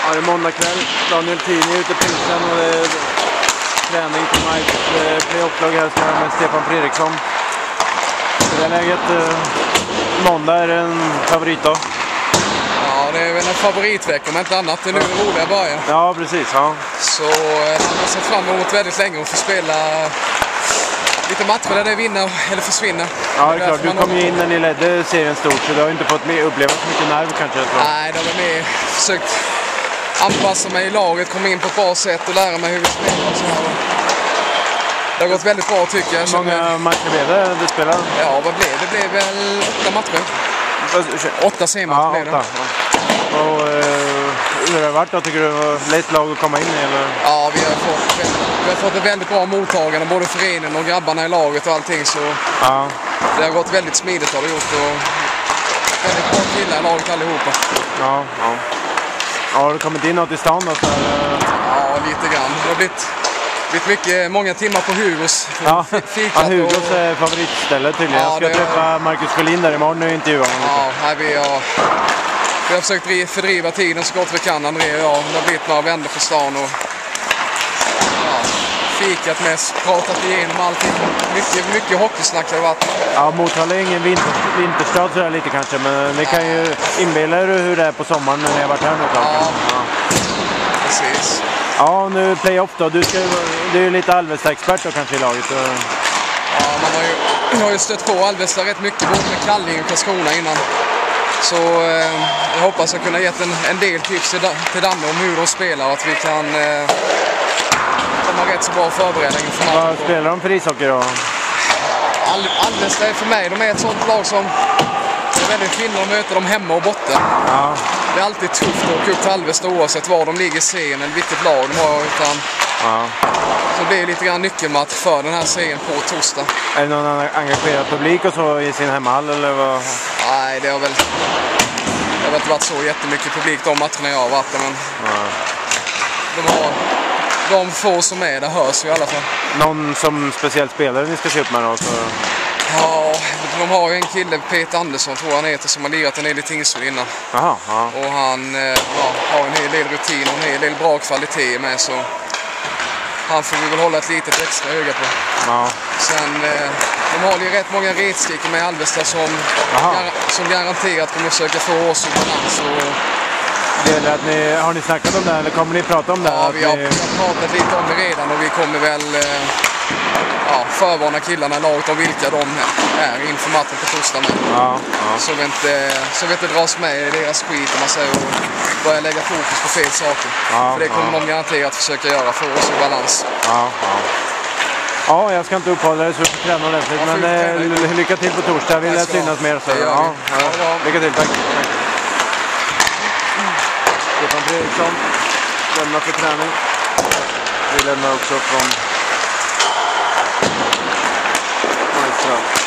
Ja, det är måndag kväll. Daniel Tini ute på isen och det är träning till Mikes playoff-lag här med Stefan Fredriksson. I det läget, måndag är en favoritdag. Ja, det är väl en favoritvecka om inte annat. Det är nu en roliga början. Ja, precis. Ja. Så jag har sett fram emot väldigt länge att få spela lite matcher där det vinner eller försvinner. Ja, det är klart. Du kom ju in när ni ledde serien stort så du har inte fått uppleva så mycket nerv kanske. Så. Nej, det var mer försökt anpassa mig i laget, komma in på ett bra sätt och lära mig hur vi spelar och så här. Det har gått väldigt bra tycker jag. Hur många matcher blev det du spelade? Ja, vad blev det? Det blev väl 8 matcher. 8 semimatcher blev det. Ja. Och hur har det varit då? Tycker du det var lätt lag att komma in i? Eller? Ja, vi har fått ett väldigt bra mottagande, både föreningen och grabbarna i laget och allting. Så ja. Det har gått väldigt smidigt har det gjort. Och väldigt bra killar i laget allihopa. Ja. Har du kommit in något i stan då? Ja, lite grann. Det har blivit många timmar på Hugos. Ja, Hugos och är favoritstället tydligen. Ja, jag ska träffa Marcus Sjölin där imorgon och intervjua honom. Ja, vi har försökt fördriva tiden så gott vi kan, André och jag. Det har blivit några vändor på stan och fikat mest, pratat igenom allting. Mycket hockeysnack har det varit. Ja, Motala är ingen vinterstad sådär lite kanske, men ni kan ju inbilla er hur det är på sommaren när ni har varit här nu. Ja, precis. Ja, nu playoff då. Du är ju lite Alvesta-expert då kanske i laget. Ja, jag har ju stött på Alvesta rätt mycket, både med Kalling och Karlskrona innan. Så jag hoppas jag kunna ge en del tips till Danne om hur de spelar och att vi kan komma rätt så bra förberedda inför matchen. Vad spelar de för ishockey då? Alvesta är för mig, de är ett sånt lag som det är väldigt skillnad att möta dem hemma och borta. Ja. Det är alltid tufft att åka upp till Alvesta oavsett var de ligger i serien eller vilket lag de har. Så det blir lite grann nyckelmatch för den här serien på torsdag. Är det någon engagerad publik och så i sin hemmahall eller vad? Nej, det har väl inte varit så jättemycket publik de matcherna jag har varit där, men de få som är där hörs ju i alla fall. Någon som speciellt spelare ni ska se upp med då? Så... Ja, de har ju en kille, Peter Andersson tror han heter, som har lirat en hel i Tingsryd innan. Aha. Och han har en hel del rutin och en hel del bra kvalitet med, så han får vi väl hålla ett litet extra öga på. Ja. Sen, de har ju rätt många retstickor med Alvesta som garanterat kommer försöka få oss i balans. Har ni snackat om det eller kommer ni prata om det? Ja, vi har pratat lite om det redan och vi kommer väl förvarna killarna i laget om vilka de är inför matchen på torsdag med. Ja. Så vi inte dras med i deras skit om man säger och börja lägga fokus på fel saker. För det kommer de garanterat försöka göra för oss i balans. Ja, jag ska inte uppehålla dig så du får träna ordentligt, men lycka till på torsdag. Jag vill synas mer. Så. Lycka till, tack. Stefan Fredriksson lämnar för träning. Vi lämnar också från Majstrand.